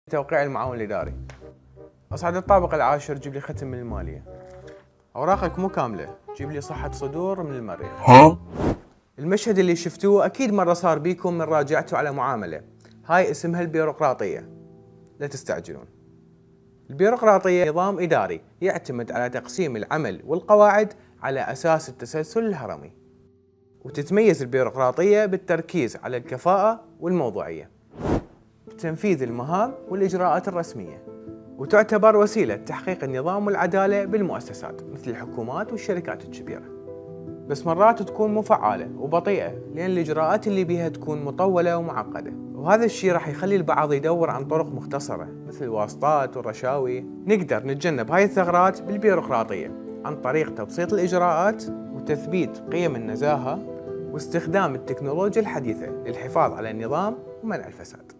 توقيع المعاون الإداري. أصعد الطابق العاشر، جيب لي ختم من المالية. أوراقك مو كاملة، جيب لي صحة صدور من المريخ. المشهد اللي شفتوه أكيد مرة صار بيكم من راجعتوا على معاملة، هاي اسمها البيروقراطية. لا تستعجلون. البيروقراطية نظام إداري يعتمد على تقسيم العمل والقواعد على أساس التسلسل الهرمي، وتتميز البيروقراطية بالتركيز على الكفاءة والموضوعية بتنفيذ المهام والإجراءات الرسمية، وتعتبر وسيلة تحقيق النظام والعدالة بالمؤسسات مثل الحكومات والشركات الكبيرة. بس مرات تكون مو فعالة وبطيئة لأن الإجراءات اللي بيها تكون مطولة ومعقدة، وهذا الشيء راح يخلي البعض يدور عن طرق مختصرة مثل الواسطات والرشاوي. نقدر نتجنب هاي الثغرات بالبيروقراطية عن طريق تبسيط الإجراءات وتثبيت قيم النزاهة واستخدام التكنولوجيا الحديثة للحفاظ على النظام ومنع الفساد.